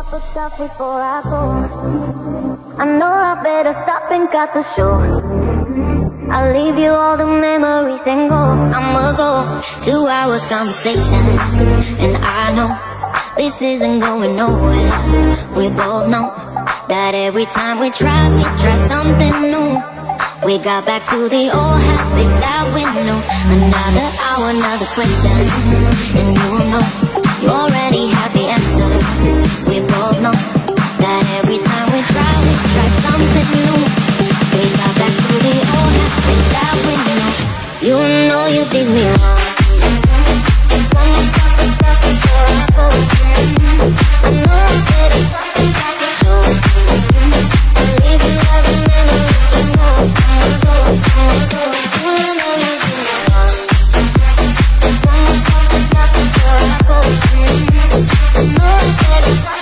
cup of coffee before I go. I know I better stop and cut the show. I'll leave you all the memories and go. I'ma go 2 hours conversation, and I know this isn't going nowhere. We both know that every time we try something new. We got back to the old habits that we knew. Another hour, another question, and you know you already have the answer. We both know that every time we try something new. We got back to the old habits that we knew. You know you did me wrong. Just one more cup of coffee before I go. I know I better stop and cut the show. I'll leave you all the memories and go. I'ma go. You know you did me wrong. Just one more cup of coffee before I go. I know I better stop.